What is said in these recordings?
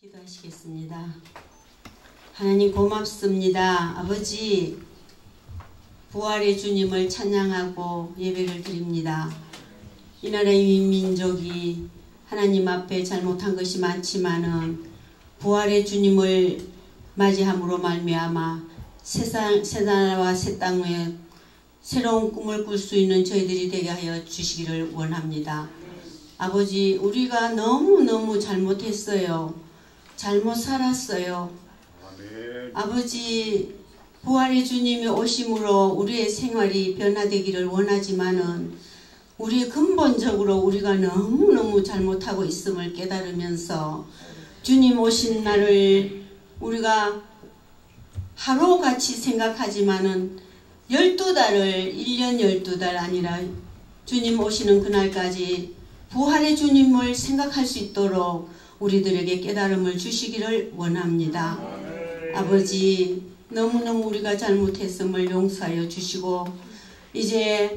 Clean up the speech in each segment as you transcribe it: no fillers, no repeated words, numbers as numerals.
기도하시겠습니다. 하나님 고맙습니다. 아버지, 부활의 주님을 찬양하고 예배를 드립니다. 이 나라의 민족이 하나님 앞에 잘못한 것이 많지만은 부활의 주님을 맞이함으로 말미암아 새 나라와 새 땅에 새로운 꿈을 꿀 수 있는 저희들이 되게 하여 주시기를 원합니다. 아버지, 우리가 너무너무 잘못했어요. 잘못 살았어요. 아버지, 부활의 주님이 오심으로 우리의 생활이 변화되기를 원하지만은 우리 근본적으로 우리가 너무너무 잘못하고 있음을 깨달으면서 주님 오신 날을 우리가 하루같이 생각하지만은 12달을 1년 12달 아니라 주님 오시는 그날까지 부활의 주님을 생각할 수 있도록 우리들에게 깨달음을 주시기를 원합니다. 아버지, 너무너무 우리가 잘못했음을 용서하여 주시고 이제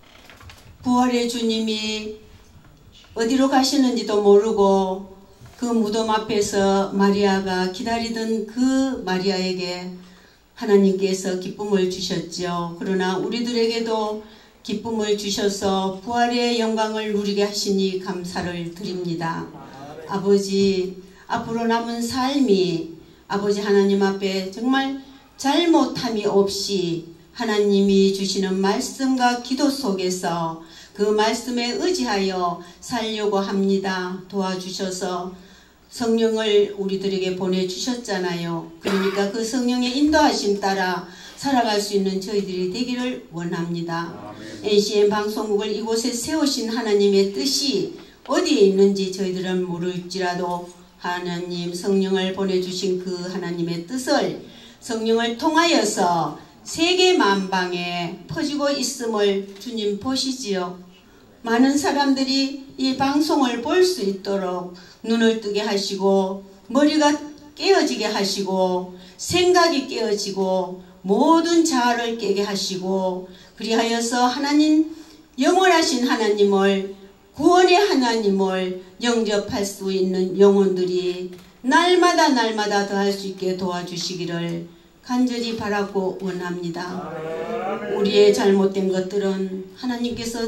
부활의 주님이 어디로 가시는지도 모르고 그 무덤 앞에서 마리아가 기다리던 그 마리아에게 하나님께서 기쁨을 주셨죠. 그러나 우리들에게도 기쁨을 주셔서 부활의 영광을 누리게 하시니 감사를 드립니다. 아버지, 앞으로 남은 삶이 아버지 하나님 앞에 정말 잘못함이 없이 하나님이 주시는 말씀과 기도 속에서 그 말씀에 의지하여 살려고 합니다. 도와주셔서 성령을 우리들에게 보내주셨잖아요. 그러니까 그 성령의 인도하심 따라 살아갈 수 있는 저희들이 되기를 원합니다. NCM 방송국을 이곳에 세우신 하나님의 뜻이 어디에 있는지 저희들은 모를지라도 하나님 성령을 보내주신 그 하나님의 뜻을 성령을 통하여서 세계 만방에 퍼지고 있음을 주님 보시지요. 많은 사람들이 이 방송을 볼 수 있도록 눈을 뜨게 하시고 머리가 깨어지게 하시고 생각이 깨어지고 모든 자아를 깨게 하시고 그리하여서 하나님, 영원하신 하나님을, 구원의 하나님을 영접할 수 있는 영혼들이 날마다 날마다 더할 수 있게 도와주시기를 간절히 바라고 원합니다. 우리의 잘못된 것들은 하나님께서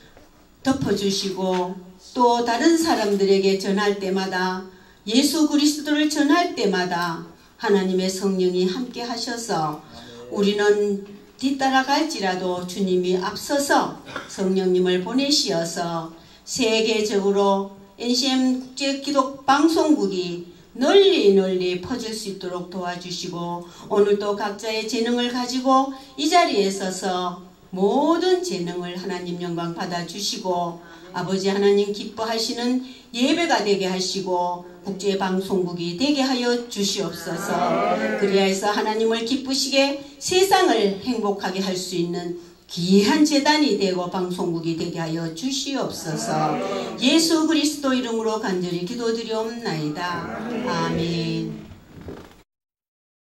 덮어주시고 또 다른 사람들에게 전할 때마다, 예수 그리스도를 전할 때마다 하나님의 성령이 함께 하셔서 우리는 뒤따라갈지라도 주님이 앞서서 성령님을 보내시어서 세계적으로 NCM 국제기독방송국이 널리 퍼질 수 있도록 도와주시고 오늘도 각자의 재능을 가지고 이 자리에 서서 모든 재능을 하나님 영광 받아주시고 아버지 하나님 기뻐하시는 예배가 되게 하시고 국제방송국이 되게 하여 주시옵소서. 그리하여서 하나님을 기쁘시게 세상을 행복하게 할 수 있는 귀한 재단이 되고 방송국이 되게 하여 주시옵소서. 예수 그리스도 이름으로 간절히 기도드리옵나이다. 아멘.